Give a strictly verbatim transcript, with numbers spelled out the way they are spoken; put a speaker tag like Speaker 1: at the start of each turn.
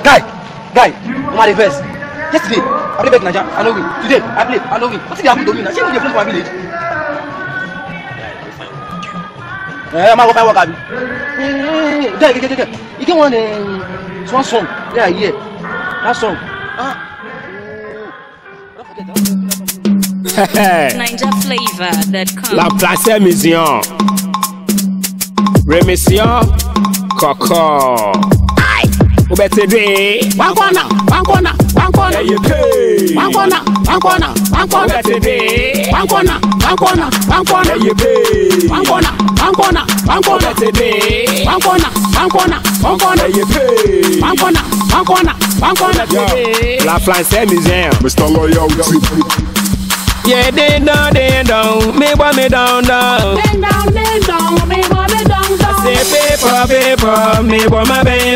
Speaker 1: Guy, guy, I'm at the first. Yesterday, I played back Nigeria, I know win. Today, I play, I know win. What did happen to me? I shouldn't play for my village. Eh, I'm going to work. Hey, guy, guy, guy, you get one um, one song. Yeah, yeah. That song. Ah.
Speaker 2: Ninja flavor that comes.
Speaker 3: La place mission. Remission. Coco. Aye. Who better day? One corner, one corner, one corner. You pay. One corner, one corner, one corner. Better day. One corner, one corner, one corner. You pay. One corner, one corner, one corner. Better day. One corner, one corner, one corner. You pay. One corner, one corner, one corner. La place mission.
Speaker 4: Mister Loyalty.
Speaker 3: Yeah, ding dong, ding dong, me boy me down down.
Speaker 5: Ding dong, ding dong, me boy me down down.
Speaker 3: Say paper, paper, me boy my baby